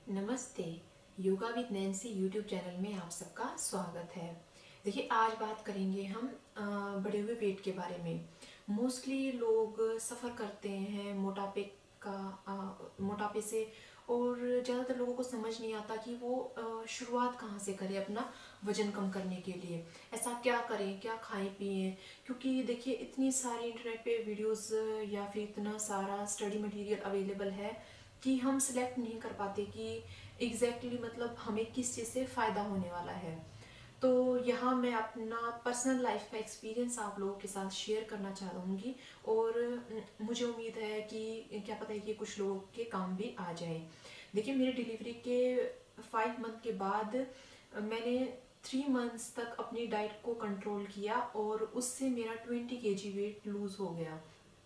नमस्ते। Yoga with Nancy YouTube channel में आप सबका स्वागत है। देखिए, आज बात करेंगे हम बढ़े हुए वेट के बारे में। मोस्टली लोग सफ़र करते हैं मोटापे से, और ज़्यादातर लोगों को समझ नहीं आता कि वो शुरुआत कहाँ से करें अपना वज़न कम करने के लिए। ऐसा क्या करें, क्या खाएं पिएं, क्योंकि देखिए इतनी सारी इंटरनेट पे वीडियोस या फिर इतना सारा स्टडी मटेरियल अवेलेबल है कि हम सिलेक्ट नहीं कर पाते कि मतलब हमें किस चीज़ से फ़ायदा होने वाला है। तो यहाँ मैं अपना पर्सनल लाइफ का एक्सपीरियंस आप लोगों के साथ शेयर करना चाहूँगी, और मुझे उम्मीद है कि क्या पता है कि कुछ लोगों के काम भी आ जाए। देखिए, मेरी डिलीवरी के 5 मंथ के बाद मैंने 3 मंथ्स तक अपनी डाइट को कंट्रोल किया, और उससे मेरा 20 kg वेट लूज़ हो गया।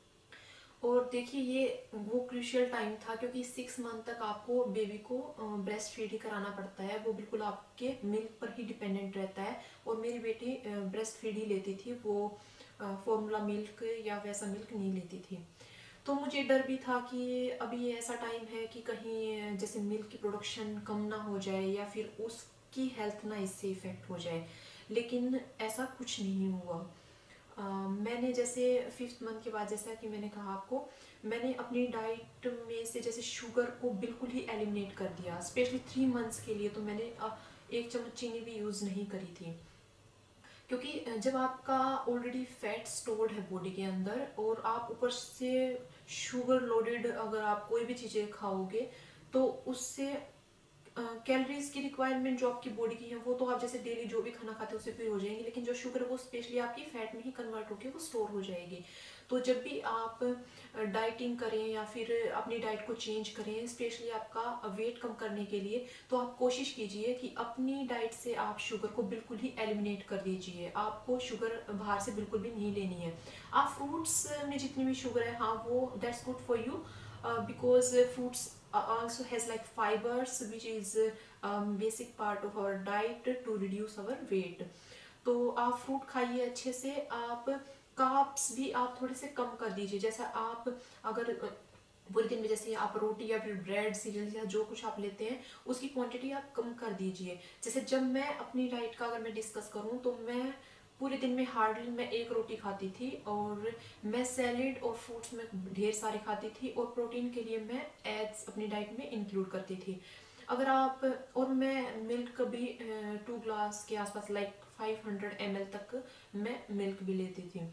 और देखिए, ये वो क्रूशियल टाइम था क्योंकि 6 मंथ तक आपको बेबी को ब्रेस्ट फीड ही कराना पड़ता है। वो बिल्कुल आपके मिल्क पर ही डिपेंडेंट रहता है, और मेरी बेटी ब्रेस्ट फीड ही लेती थी। वो फॉर्मूला मिल्क या वैसा मिल्क नहीं लेती थी। तो मुझे डर भी था कि अभी ये ऐसा टाइम है कि कहीं जैसे मिल्क की प्रोडक्शन कम ना हो जाए या फिर उसकी हेल्थ ना इससे इफ़ेक्ट हो जाए। लेकिन ऐसा कुछ नहीं हुआ। मैंने जैसे 5th मंथ के बाद, जैसा कि मैंने कहा आपको, मैंने अपनी डाइट में से जैसे शुगर को बिल्कुल ही एलिमिनेट कर दिया। स्पेशली 3 मंथ्स के लिए तो मैंने 1 चम्मच चीनी भी यूज़ नहीं करी थी, क्योंकि जब आपका ऑलरेडी फैट स्टोर्ड है बॉडी के अंदर, और आप ऊपर से शुगर लोडेड अगर आप कोई भी चीज़ें खाओगे, तो उससे कैलोरीज की रिक्वायरमेंट जो आपकी बॉडी की है वो तो आप जैसे डेली जो भी खाना खाते हो उससे पूरी हो जाएंगी, लेकिन जो शुगर है वो स्पेशली आपकी फैट में ही कन्वर्ट होकर वो स्टोर हो जाएगी। तो जब भी आप डाइटिंग करें या फिर अपनी डाइट को चेंज करें, स्पेशली आपका वेट कम करने के लिए, तो आप कोशिश कीजिए कि अपनी डाइट से आप शुगर को बिल्कुल ही एलिमिनेट कर दीजिए। आपको शुगर बाहर से बिल्कुल भी नहीं लेनी है। आप फ्रूट्स में जितनी भी शुगर है, हाँ, वो that's good for you, because fruits also has like fibers, which is basic part of our diet to reduce our weight. तो आप फ्रूट खाइए अच्छे से। आप कार्ब्स भी आप थोड़े से कम कर दीजिए। जैसा आप अगर पूरे दिन में जैसे आप रोटी या फिर ब्रेड सीरियल या जो कुछ आप लेते हैं, उसकी क्वांटिटी आप कम कर दीजिए। जैसे जब मैं अपनी डाइट का अगर मैं डिस्कस करूं, तो मैं पूरे दिन में हार्डली मैं 1 रोटी खाती थी, और मैं सैलेड और फ्रूट्स में ढेर सारे खाती थी, और प्रोटीन के लिए मैं एग्स अपनी डाइट में इंक्लूड करती थी। अगर आप, और मैं मिल्क भी 2 ग्लास के आसपास, लाइक 500 ml तक मैं मिल्क भी लेती थी।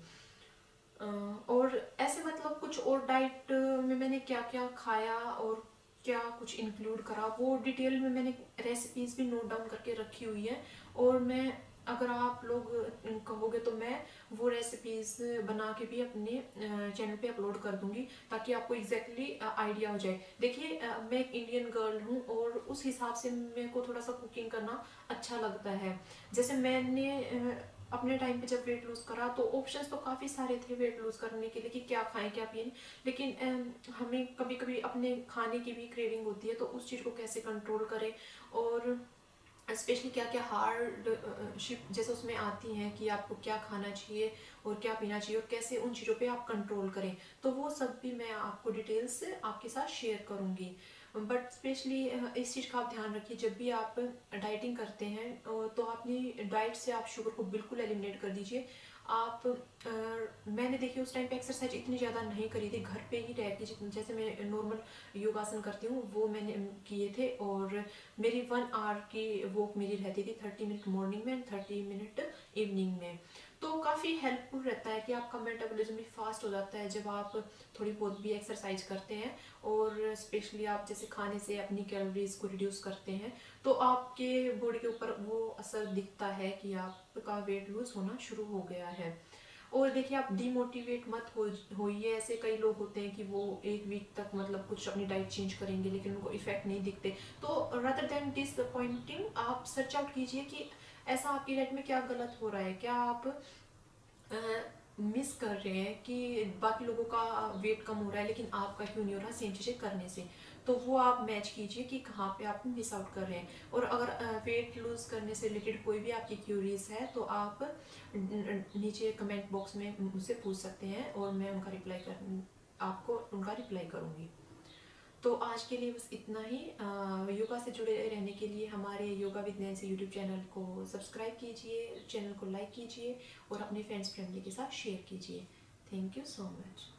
और ऐसे मतलब कुछ और डाइट में मैंने क्या क्या खाया और क्या कुछ इंक्लूड करा, वो डिटेल में मैंने रेसिपीज भी नोट डाउन करके रखी हुई है। और मैं, अगर आप लोग कहोगे तो मैं वो रेसिपीज बना के भी अपने चैनल पे अपलोड कर दूंगी, ताकि आपको एग्जैक्टली आइडिया हो जाए। देखिए, मैं एक इंडियन गर्ल हूँ, और उस हिसाब से मेरे को थोड़ा सा कुकिंग करना अच्छा लगता है। जैसे मैंने अपने टाइम पे जब वेट लूज करा, तो ऑप्शंस तो काफ़ी सारे थे वेट लूज करने के लिए कि क्या खाएं क्या पिए, लेकिन हमें कभी कभी अपने खाने की भी क्रेविंग होती है, तो उस चीज़ को कैसे कंट्रोल करें, और स्पेशली क्या क्या हार्ड शिप जैसे उसमें आती हैं कि आपको क्या खाना चाहिए और क्या पीना चाहिए, और कैसे उन चीज़ों पे आप कंट्रोल करें, तो वो सब भी मैं आपको डिटेल्स आपके साथ शेयर करूँगी। बट स्पेशली इस चीज़ का आप ध्यान रखिए, जब भी आप डाइटिंग करते हैं, तो अपनी डाइट से आप शुगर को बिल्कुल एलिमिनेट कर दीजिए। आप मैंने देखिए उस टाइम पे एक्सरसाइज इतनी ज़्यादा नहीं करी थी, घर पे ही रह के जैसे मैं नॉर्मल योगासन करती हूँ वो मैंने किए थे, और मेरी 1 आवर की वॉक मेरी रहती थी, 30 मिनट मॉर्निंग में एंड 30 मिनट इवनिंग में। तो काफ़ी हेल्पफुल रहता है कि आपका मेटाबॉलिज्म भी फास्ट हो जाता है जब आप थोड़ी बहुत भी एक्सरसाइज करते हैं, और स्पेशली आप जैसे खाने से अपनी कैलोरीज को रिड्यूस करते हैं, तो आपके बॉडी के ऊपर वो असर दिखता है कि आपका वेट लूज होना शुरू हो गया है। और देखिए, आप डीमोटिवेट मत होइए। ऐसे कई लोग होते हैं कि वो 1 वीक तक मतलब कुछ अपनी डाइट चेंज करेंगे, लेकिन उनको इफेक्ट नहीं दिखते। तो रादर देन डिसअपॉइंटिंग, आप सर्च आउट कीजिए कि ऐसा आपकी डाइट में क्या गलत हो रहा है, क्या आप मिस कर रहे हैं कि बाकी लोगों का वेट कम हो रहा है लेकिन आपका क्यों नहीं हो रहा सेम चीज़ें करने से। तो वो आप मैच कीजिए कि कहाँ पे आप मिस आउट कर रहे हैं। और अगर वेट लूज करने से रिलेटेड कोई भी आपकी क्यूरीज है, तो आप नीचे कमेंट बॉक्स में मुझसे पूछ सकते हैं, और मैं आपको उनका रिप्लाई करूँगी। तो आज के लिए बस इतना ही। योगा से जुड़े रहने के लिए हमारे yoga with Nancy YouTube channel को सब्सक्राइब कीजिए, चैनल को लाइक कीजिए और अपने फ्रेंड्स फैमिली के साथ शेयर कीजिए। Thank you so much.